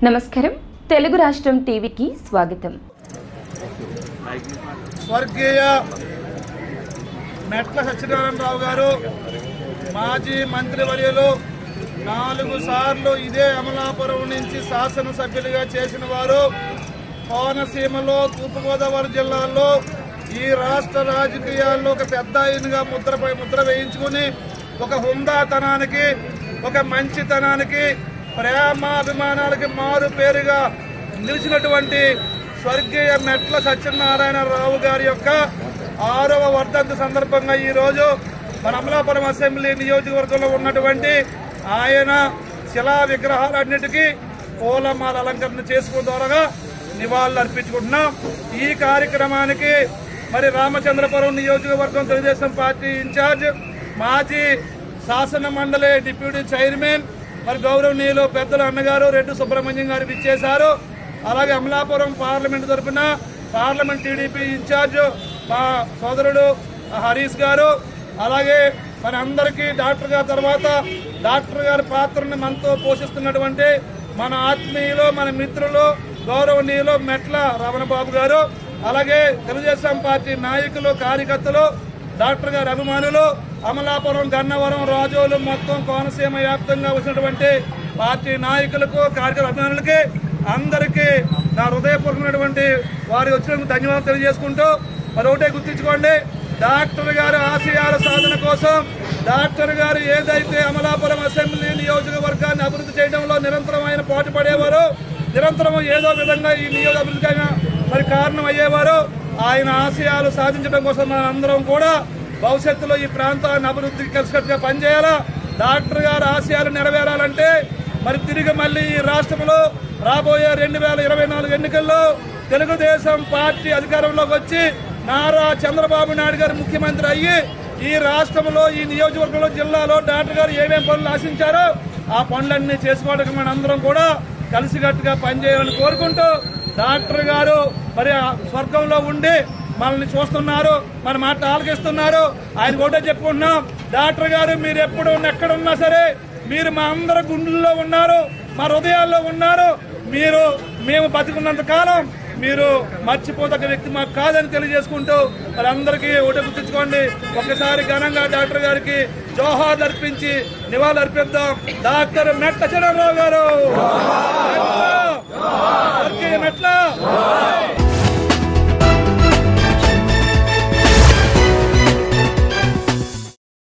నమస్కారం తెలుగు రాష్ట్రం టీవీకి స్వాగతం। స్వర్గీయ మెట్ల సత్యనారాయణరావు గారు మాజీ మంత్రివర్యులు 4 సార్లు ఇదే అమలాపురం నుంచి శాసనసభ్యులుగా చేసిన వారు కోనసీమలో తూర్పుగోదావరి జిల్లాలో ఈ రాష్ట్ర రాజకీయాల్లో ఒక పెద్ద ఆయనగా ముద్ర వేయించుకుని ఒక హుందాతనానికి ఒక మంచితనానికి ప్రేమాభిమానాలకి మారు పేరుగా నిలిచినటువంటి స్వర్గీయ మెట్ల సత్యనారాయణరావు గారి యొక్క 6వ వర్ధంతి సందర్భంగా ఈ రోజు మన అమలాపురం అసెంబ్లీ నియోజకవర్గంలో ఉన్నటువంటి ఆయన శిలా విగ్రహాలన్నిటికీ పూలమాల అలంకరణ చేసుకోవడం ద్వారా నివాళులు అర్పించుకుంటున్నాం। ఈ కార్యక్రమానికి మరి రామచంద్రపురం నియోజకవర్గం తెలుగుదేశం పార్టీ ఇన్ఛార్జ్ మాజీ శాసన మండలి డిప్యూటీ చైర్మన్ మరి గౌరవనీయులు పెద్దల అన్నగారు రెడ్డి సుబ్రహ్మణ్యం గారు విచ్చేశారు। అలాగే అమలాపురం పార్లమెంట్ తరఫున పార్లమెంట్ టీడీపీ ఇన్ఛార్జ్ మా సోదరుడు హరీష్ గారు, అలాగే మన అందరికీ డాక్టర్ గారి తర్వాత డాక్టర్ గారి పాత్రను మనతో పోషిస్తున్నటువంటి మన ఆత్మీయులు మన మిత్రులు గౌరవనీయులు మెట్ల రమణబాబు గారు, అలాగే తెలుగుదేశం పార్టీ నాయకులు కార్యకర్తలు డాక్టర్ గారి అభిమానులు అమలాపురం గన్నవరం రాజోలు మొత్తం కోనసీమ వ్యాప్తంగా వచ్చినటువంటి పార్టీ నాయకులకు కార్యకర్త అభిమానులకి అందరికీ నా హృదయపూర్వకమైనటువంటి వారి వచ్చినందుకు ధన్యవాదాలు తెలియజేసుకుంటూ మరి ఒకటే గుర్తించుకోండి, డాక్టర్ గారి ఆశయాల సాధన కోసం డాక్టర్ గారు ఏదైతే అమలాపురం అసెంబ్లీ నియోజకవర్గాన్ని అభివృద్ధి చేయడంలో నిరంతరం ఆయన పోటీ పడేవారు, నిరంతరం ఏదో విధంగా ఈ నియోజక అభివృద్ధికి మరి కారణం అయ్యేవారు, ఆయన ఆశయాలు సాధించడం కోసం మన అందరం కూడా భవిష్యత్తులో ఈ ప్రాంతాన్ని అభివృద్ధికి కలిసికట్టుగా పనిచేయాలా। డాక్టర్ గారి ఆశయాలు నెరవేరాలంటే మరి తిరిగి మళ్ళీ ఈ రాష్ట్రంలో రాబోయే 2024 ఎన్నికల్లో తెలుగుదేశం పార్టీ అధికారంలోకి వచ్చి నారా చంద్రబాబు నాయుడు గారు ముఖ్యమంత్రి అయ్యి ఈ రాష్ట్రంలో ఈ నియోజకవర్గంలో జిల్లాలో డాక్టర్ గారు ఏమేమి పనులు ఆశించారో ఆ పనులన్నీ చేసుకోవడానికి మన అందరం కూడా కలిసికట్టుగా పనిచేయాలని కోరుకుంటూ డాక్టర్ గారు మరి స్వర్గంలో ఉండి మనల్ని చూస్తున్నారు, మన మాట ఆలకిస్తున్నారు। ఆయన కూడా చెప్పుకుంటున్నాం, డాక్టర్ గారు మీరు ఎప్పుడు ఎక్కడున్నా సరే మీరు మా అందరి గుండెల్లో ఉన్నారు, మా హృదయాల్లో ఉన్నారు, మేము బతికున్నంత కాలం మీరు మర్చిపోదగ్గ వ్యక్తి మాకు కాదని తెలియజేసుకుంటూ మరి అందరికీ ఒకటి గుర్తించుకోండి, ఒక్కసారి ఘనంగా డాక్టర్ గారికి జోహార్లు అర్పించి నివాళులు అర్పిద్దాం। డాక్టర్ మెట్ల సత్యనారాయణరావు గారు మెట్ల